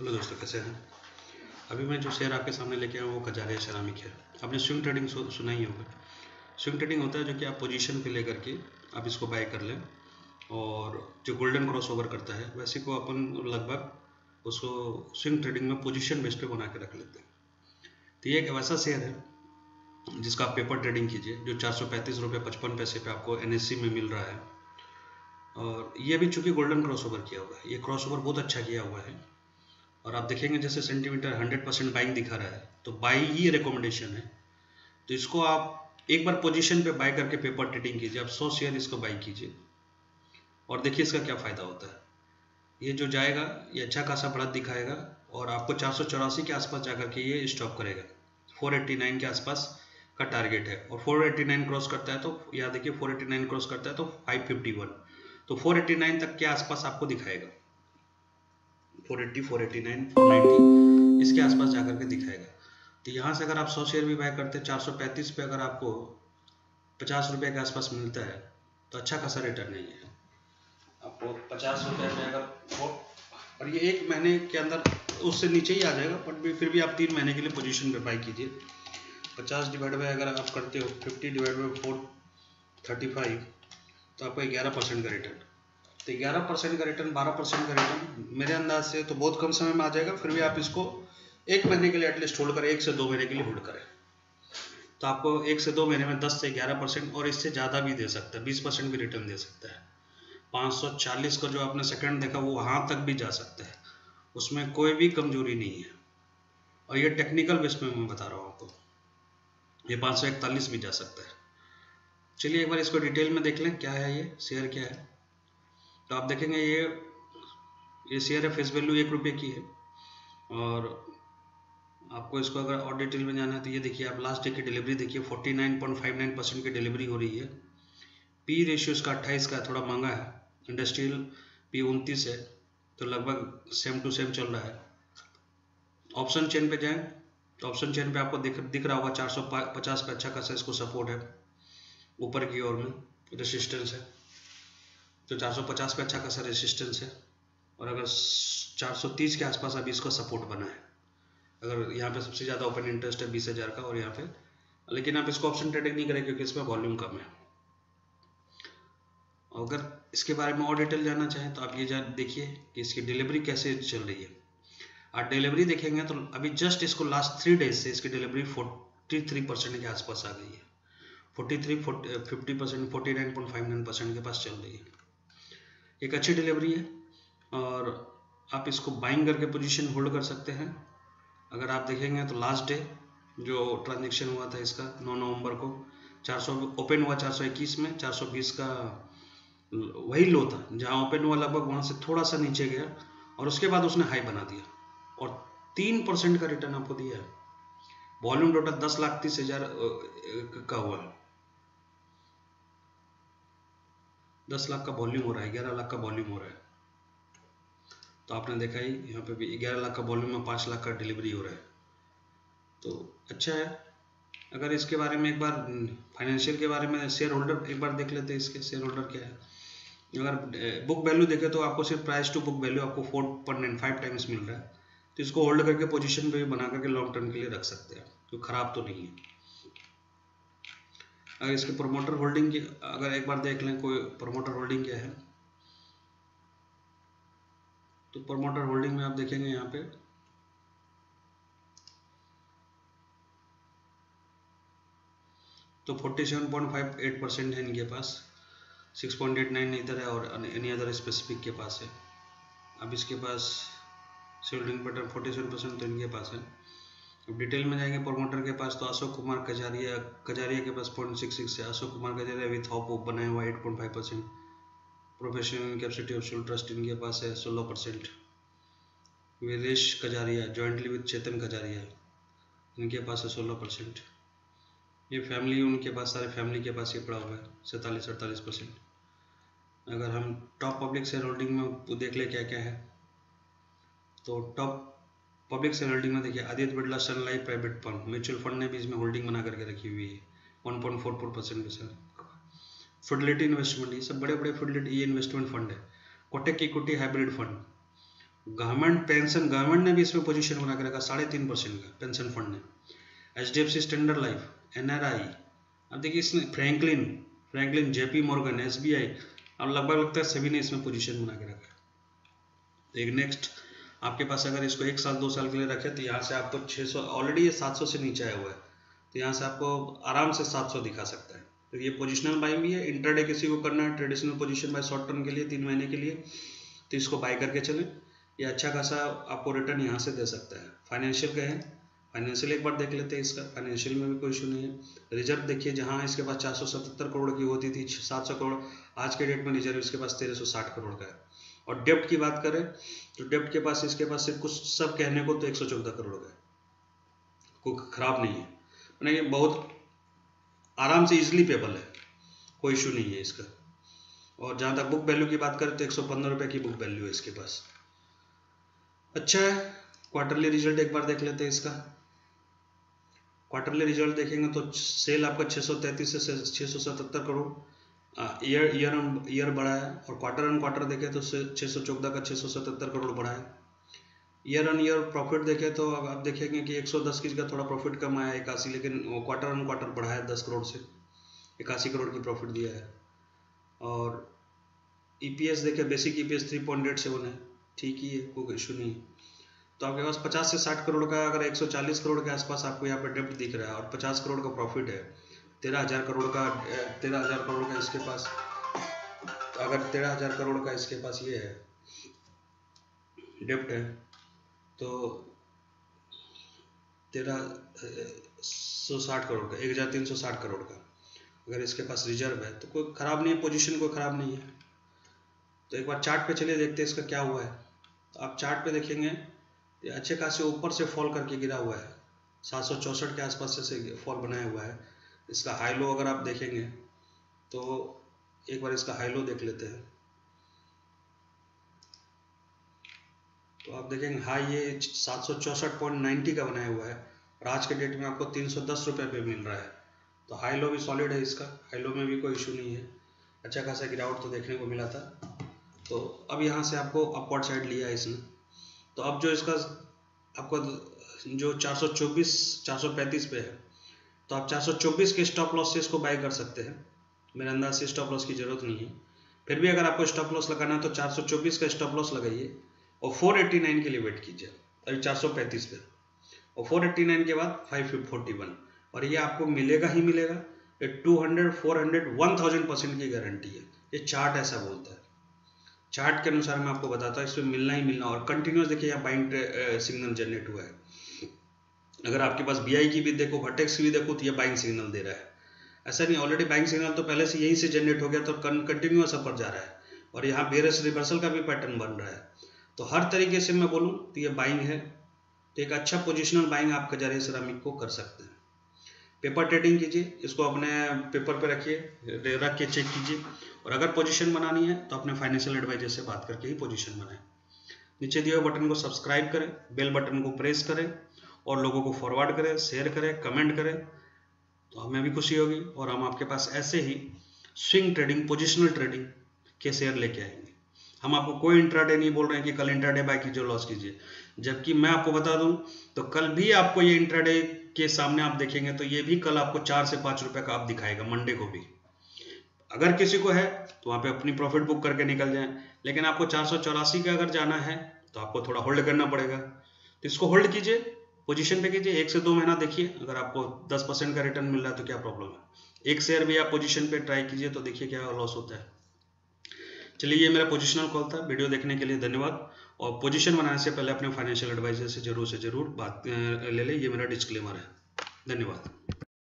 Hello दोस्तों, कैसे हैं। अभी मैं जो शेयर आपके सामने लेके आया हूँ वो कजारिया सेरामिक है। आपने स्विंग ट्रेडिंग सुना ही होगा। स्विंग ट्रेडिंग होता है जो कि आप पोजीशन पे लेकर के आप इसको बाय कर लें और जो गोल्डन क्रॉस ओवर करता है वैसे को अपन लगभग उसको स्विंग ट्रेडिंग में पोजीशन बेस पे बना के रख लेते हैं। तो ये एक वैसा शेयर है जिसका आप पेपर ट्रेडिंग कीजिए जो 435 रुपये 55 पैसे पे आपको NSE में मिल रहा है। और ये भी चूंकि गोल्डन क्रॉस ओवर किया हुआ है, ये क्रॉस ओवर बहुत अच्छा किया हुआ है। और आप देखेंगे जैसे सेंटीमीटर 100% बाइंग दिखा रहा है तो बाई ही रिकमेंडेशन है। तो इसको आप एक बार पोजीशन पे बाय करके पेपर ट्रेडिंग कीजिए, आप 100 शेयर इसको बाई कीजिए और देखिए इसका क्या फ़ायदा होता है। ये जो जाएगा ये अच्छा खासा बढ़त दिखाएगा और आपको 484 के आसपास जाकर के ये स्टॉप करेगा। 489 के आसपास का टारगेट है और 489 क्रॉस करता है तो याद देखिए 489 क्रॉस करता है तो 551, तो 489 तक के आसपास आपको दिखाएगा। 480, 489, 490 इसके आसपास जाकर के दिखाएगा। तो यहाँ से अगर आप 100 शेयर भी बाय करते हैं 435 पे अगर आपको 50 रुपये के आसपास मिलता है तो अच्छा खासा रिटर्न नहीं है। आपको 50 रुपये में अगर वो और ये एक महीने के अंदर उससे नीचे ही आ जाएगा, बट फिर भी आप 3 महीने के लिए पोजीशन पे बाय कीजिए। 50 डिवाइड बाय अगर आप करते हो 50 डिवाइड बाय 435 तो आपको 11% का रिटर्न। तो 11% का रिटर्न, 12% का रिटर्न मेरे अंदाज से तो बहुत कम समय में आ जाएगा। फिर भी आप इसको एक महीने के लिए एटलीस्ट होल्ड करें, 1 से 2 महीने के लिए होल्ड करें तो आपको 1 से 2 महीने में 10 से 11% और इससे ज़्यादा भी दे सकता है, 20% भी रिटर्न दे सकता है। 540 का जो आपने सेकंड देखा वो वहाँ तक भी जा सकता है, उसमें कोई भी कमजोरी नहीं है। और ये टेक्निकल बेस में मैं बता रहा हूँ आपको, ये 541 भी जा सकता है। चलिए एक बार इसको डिटेल में देख लें क्या है, ये शेयर क्या है। तो आप देखेंगे ये शेयर है, फेस वैल्यू 1 रुपये की है। और आपको इसको अगर और डिटेल में जाना है तो ये देखिए, आप लास्ट डे की डिलीवरी देखिए 49.59% की डिलीवरी हो रही है। पी रेशियो इसका 28 का है, थोड़ा महंगा है। इंडस्ट्रियल पी 29 है तो लगभग सेम टू सेम चल रहा है। ऑप्शन चेन पे जाएं तो ऑप्शन चेन पे आपको दिख रहा होगा 450 पे अच्छा खासा इसको सपोर्ट है, ऊपर की ओर में रेसिस्टेंस है। तो 450 पे अच्छा खासा रेसिस्टेंस है और अगर 430 के आसपास अभी इसका सपोर्ट बना है। अगर यहाँ पे सबसे ज़्यादा ओपन इंटरेस्ट है 20,000 का और यहाँ पे, लेकिन आप इसको ऑप्शन ट्रेडिंग नहीं करें क्योंकि इसमें वॉल्यूम कम है। अगर इसके बारे में और डिटेल जानना चाहें तो आप ये देखिए कि इसकी डिलीवरी कैसे चल रही है। आप डिलीवरी देखेंगे तो अभी जस्ट इसको लास्ट 3 डेज से इसकी डिलीवरी 43% के आसपास आ गई है। 50%, 49.59% के पास चल रही है। एक अच्छी डिलीवरी है और आप इसको बाइंग करके पोजीशन होल्ड कर सकते हैं। अगर आप देखेंगे तो लास्ट डे जो ट्रांजेक्शन हुआ था इसका 9 नवंबर को 400 ओपन हुआ 421 में, 420 का वही लो था जहां ओपन हुआ, लगभग वहां से थोड़ा सा नीचे गया और उसके बाद उसने हाई बना दिया और 3% का रिटर्न आपको दिया है। वॉल्यूम टोटल 10,30,000 का हुआ है। 10 लाख का वॉल्यूम हो रहा है, 11 लाख का वॉल्यूम हो रहा है। तो आपने देखा ही यहाँ पे भी 11 लाख का वॉल्यूम में 5 लाख का डिलीवरी हो रहा है, तो अच्छा है। अगर इसके बारे में एक बार फाइनेंशियल के बारे में शेयर होल्डर एक बार देख लेते हैं, इसके शेयर होल्डर क्या है। अगर बुक वैल्यू देखें तो आपको सिर्फ प्राइस टू बुक वैल्यू आपको 4.95 टाइम्स मिल रहा है। तो इसको होल्ड करके पोजीशन पे भी बना करके लॉन्ग टर्म के लिए रख सकते हैं, तो खराब तो नहीं है। अगर इसके प्रोमोटर होल्डिंग की अगर एक बार देख लें कोई प्रोमोटर होल्डिंग क्या है, तो प्रोमोटर होल्डिंग में आप देखेंगे यहाँ पे तो 47.58% है इनके पास, 6.89 इधर है और एनी अदर स्पेसिफिक के पास है। अब इसके पास शेयरहोल्डिंग पैटर्न 47% तो इनके पास है। अब डिटेल में जाएंगे प्रोमोटर के पास तो अशोक कुमार कजारिया के पास 0.66 है। अशोक कुमार कजारिया विथ हॉप बनाया हुआ 8.5%। Professional capacity of soul trust इनके पास है 16%। वीरेश कजारिया जॉइंटली विथ चेतन कजारिया इनके पास है 16%। ये फैमिली उनके पास, सारे फैमिली के पास ये पड़ा हुआ है 47-48%। अगर हम टॉप पब्लिक शेयर होल्डिंग में देख ले क्या क्या है, तो टॉप पब्लिक शेयर होल्डिंग में देखिए Aditya Birla sun life private fund mutual fund ने भी इसमें होल्डिंग बना करके रखी हुई है 1.44% के साथ। फिडलिटी इन्वेस्टमेंट, ये सब बड़े बड़े फिडलिटी ये इन्वेस्टमेंट फंड है। Kotak equity hybrid fund government ने भी इसमें पोजीशन बना के रखा 3.5% का पेंशन फंड ने। HDFC स्टैंडर्ड लाइफ, NRI, अब देखिए इसमें फ्रैंकलिन, JP मॉर्गन, SBI, अब लगता है सभी ने इसमें पोजीशन बना के रखा है। एक नेक्स्ट आपके पास अगर इसको 1 साल 2 साल के लिए रखे तो यहाँ से आपको 600, ऑलरेडी ये 700 से नीचे आया हुआ है, तो यहाँ से आपको आराम से 700 दिखा सकता है। तो ये पोजिशनल बाइंग भी है। इंट्राडे किसी को करना है traditional position buy short term के लिए 3 महीने के लिए, तो इसको बाय करके चलें, ये अच्छा खासा आपको रिटर्न यहाँ से दे सकता है। फाइनेंशियल का है, फाइनेंशियल एक बार देख लेते हैं इसका। फाइनेंशियल में भी कोई इशू नहीं है। रिजर्व देखिए, जहाँ इसके पास 477 करोड़ की होती थी 700 करोड़, आज के डेट में रिजर्व इसके पास 1360 करोड़ का है। और डेप्ट की बात करें तो डेप्ट के पास इसके पास सिर्फ कुछ सब कहने को तो 114 करोड़ का है, कोई खराब नहीं है, मैंने ये बहुत आराम से इजीली पेबल है, कोई इशू नहीं है इसका। और जहाँ तक बुक वैल्यू की बात करें तो 115 रुपये की बुक वैल्यू है इसके पास, अच्छा है। क्वार्टरली रिजल्ट एक बार देख लेते हैं इसका। क्वार्टरली रिजल्ट देखेंगे तो सेल आपका 633 से 677 करोड़, ईयर बढ़ा है। और क्वार्टर ऑन क्वार्टर देखें तो 614 का 677 करोड़ बढ़ा है। ईयर ऑन ईयर प्रॉफिट देखें तो अब आप देखेंगे कि 110 का थोड़ा प्रॉफिट कम आया 81, लेकिन क्वार्टर ऑन क्वार्टर बढ़ा है 10 करोड़ से 81 करोड़ की प्रॉफिट दिया है। और EPS देखें, बेसिक EPS 3.87 है, ठीक ही है, कोई इशू नहीं। तो आपके पास 50 से 60 करोड़ का, अगर 140 करोड़ के आसपास आपको यहाँ पर डेप्ट दिख रहा है और 50 करोड़ का प्रॉफिट है, 13,000 करोड़ का इसके पास, अगर 13,000 करोड़ का इसके पास ये है डेप्ट है, तो 1360 करोड़ का, 1,360 करोड़ का अगर इसके पास रिजर्व है तो कोई ख़राब नहीं है, पोजीशन कोई ख़राब नहीं है। तो एक बार चार्ट पे चलिए देखते हैं इसका क्या हुआ है। तो आप चार्ट पे देखेंगे ये अच्छे खासे ऊपर से फॉल करके गिरा हुआ है, 764 के आसपास से फॉल बनाया हुआ है। इसका हाई लो अगर आप देखेंगे तो एक बार इसका हाई लो देख लेते हैं, तो आप देखेंगे हाई ये 764.90 का बनाया हुआ है और आज के डेट में आपको 310 रुपये पे मिल रहा है। तो हाई लो भी सॉलिड है इसका, हाई लो में भी कोई इशू नहीं है, अच्छा खासा गिरावट तो देखने को मिला था। तो अब यहाँ से आपको अपवर्ड साइड लिया है इसने, तो अब जो इसका आपको जो 424 435 पे है, तो आप 424 के स्टॉप लॉस से इसको बाय कर सकते हैं। मेरे अंदाज से स्टॉप लॉस की ज़रूरत नहीं है, फिर भी अगर आपको स्टॉप लॉस लगाना है तो 424 का स्टॉप लॉस लगाइए और 489 के लिए वेट कीजिए, अभी 435 पे, और 489 के बाद 541, और ये आपको मिलेगा ही मिलेगा। ये 200, 400, 1000% की गारंटी है, ये चार्ट ऐसा बोलता है। चार्ट के अनुसार मैं आपको बताता हूँ, इसमें मिलना ही मिलना। और कंटिन्यूस देखिए यहाँ बाइंग सिग्नल जनरेट हुआ है। अगर आपके पास BI की भी देखो, वर्टेक्स की भी देखो, तो ये बाइंग सिग्नल दे रहा है। ऐसा नहीं, ऑलरेडी बाइंग सिग्नल तो पहले से यहीं से जनरेट हो गया, तो कंटिन्यूस अपर जा रहा है। और यहाँ बेयरिश रिवर्सल का भी पैटर्न बन रहा है। तो हर तरीके से मैं बोलूँ तो ये बाइंग है, तो एक अच्छा पोजिशनल बाइंग आप कजारिया सिरामिक को कर सकते हैं। पेपर ट्रेडिंग कीजिए, इसको अपने पेपर पे रखिए, रख के चेक कीजिए। और अगर पोजीशन बनानी है तो अपने फाइनेंशियल एडवाइजर से बात करके ही पोजीशन बनाएं। नीचे दिए हुए बटन को सब्सक्राइब करें, बेल बटन को प्रेस करें और लोगों को फॉरवर्ड करें, शेयर करें, कमेंट करें, तो हमें भी खुशी होगी। और हम आपके पास ऐसे ही स्विंग ट्रेडिंग, पोजिशनल ट्रेडिंग के शेयर लेके आएंगे। हम आपको कोई इंट्राडे नहीं बोल रहे हैं कि कल इंट्राडे बाय कीजिए, लॉस कीजिए, जबकि मैं आपको बता दूं तो कल भी आपको ये इंट्राडे के सामने आप देखेंगे तो ये भी कल आपको 4 से 5 रुपए का आप दिखाएगा, मंडे को भी। अगर किसी को है तो वहाँ पे अपनी प्रॉफिट बुक करके निकल जाए, लेकिन आपको 484 का अगर जाना है तो आपको थोड़ा होल्ड करना पड़ेगा। तो इसको होल्ड कीजिए, पोजीशन पे कीजिए, 1 से 2 महीना देखिए, अगर आपको 10% का रिटर्न मिल रहा है तो क्या प्रॉब्लम है। एक शेयर भी आप पोजीशन पे ट्राई कीजिए तो देखिए क्या लॉस होता है। चलिए, ये मेरा पोजिशनल कॉल था। वीडियो देखने के लिए धन्यवाद। और पोजीशन बनाने से पहले अपने फाइनेंशियल एडवाइजर से जरूर बात ले लें, ये मेरा डिस्क्लेमर है। धन्यवाद।